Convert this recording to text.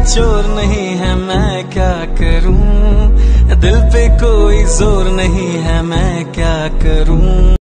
चोर नहीं है, मैं क्या करूं, दिल पे कोई जोर नहीं है, मैं क्या करूं।